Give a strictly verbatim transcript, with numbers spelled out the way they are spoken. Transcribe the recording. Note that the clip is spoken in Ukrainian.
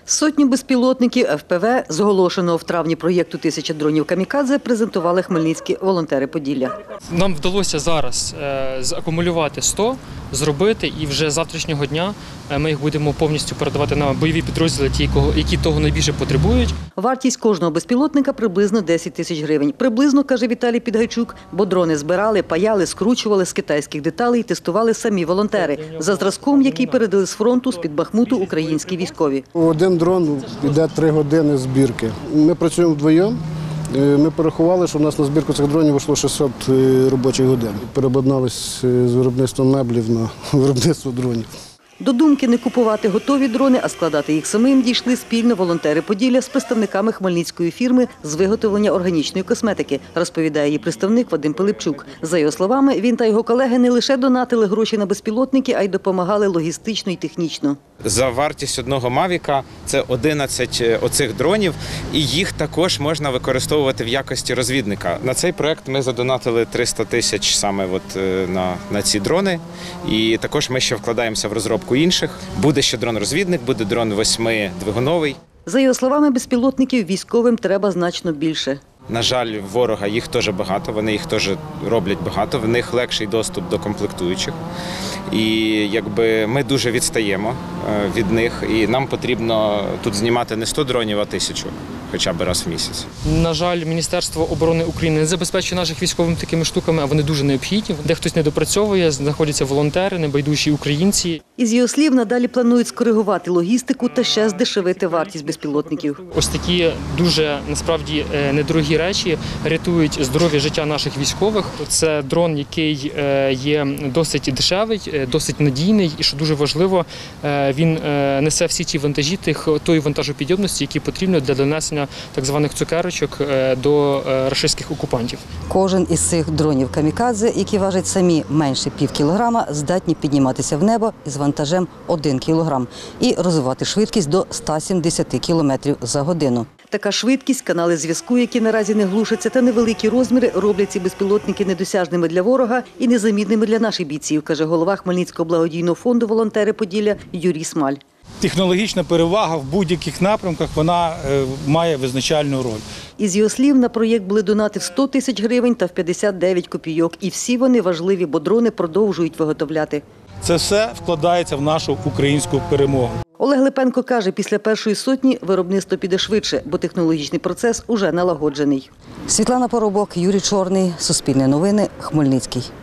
Сотню безпілотників еф пе ве, зголошеного в травні проєкту «Тисяча дронів камікадзе», презентували хмельницькі волонтери Поділля. Нам вдалося зараз закумулювати сто, зробити, і вже з завтрашнього дня ми їх будемо повністю передавати на бойові підрозділи, ті, які того найбільше потребують. Вартість кожного безпілотника – приблизно десять тисяч гривень. Приблизно, каже Віталій Підгайчук, бо дрони збирали, паяли, скручували з китайських деталей і тестували самі волонтери. За зразком, який передали з фронту, з-під Бахмуту, українські військові. Один дрон йде три години збірки. Ми працюємо вдвоєм. Ми порахували, що у нас на збірку цих дронів вийшло шістсот робочих годин. Переобладналися з виробництва меблів на виробництво дронів. До думки не купувати готові дрони, а складати їх самим дійшли спільно волонтери Поділля з представниками хмельницької фірми з виготовлення органічної косметики, розповідає її представник Вадим Пилипчук. За його словами, він та його колеги не лише донатили гроші на безпілотники, а й допомагали логістично і технічно. За вартість одного Мавіка це одинадцять оцих дронів, і їх також можна використовувати в якості розвідника. На цей проект ми задонатили триста тисяч саме от на, на ці дрони, і також ми ще вкладаємося в розробку інших. Буде ще дрон-розвідник, буде дрон восьмидвигуновий. За його словами, безпілотників військовим треба значно більше. На жаль, ворога їх теж багато, вони їх теж роблять багато, в них легший доступ до комплектуючих. І якби ми дуже відстаємо від них, і нам потрібно тут знімати не сто дронів, а тисячу, хоча б раз в місяць. На жаль, Міністерство оборони України не забезпечує наших військових такими штуками, а вони дуже необхідні. Де хтось не допрацьовує, знаходяться волонтери, небайдужі українці. Із його слів, надалі планують скоригувати логістику та ще здешевити вартість безпілотників. Ось такі дуже, насправді, недорогі речі рятують здоров'я життя наших військових. Це дрон, який є досить дешевий, досить надійний і, що дуже важливо, він несе всі ті вантажі, тих, тої вантажопідйомності, які потрібні для донесення так званих цукерочок до рашистських окупантів. Кожен із цих дронів камікадзе, які важать самі менше пів кілограма, здатні підніматися в небо із вантажем один кілограм і розвивати швидкість до ста сімдесяти кілометрів за годину. Така швидкість, канали зв'язку, які наразі не глушаться, та невеликі розміри роблять ці безпілотники недосяжними для ворога і незамінними для наших бійців, каже голова Хмельницького благодійного фонду «Волонтери Поділля» Юрій Смаль. Технологічна перевага в будь-яких напрямках, вона має визначальну роль. Із його слів, на проєкт були донати в сто тисяч гривень та в п'ятдесят дев'ять копійок. І всі вони важливі, бо дрони продовжують виготовляти. Це все вкладається в нашу українську перемогу. Олег Липенко каже, після першої сотні виробництво піде швидше, бо технологічний процес уже налагоджений. Світлана Поробок, Юрій Чорний, Суспільне новини, Хмельницький.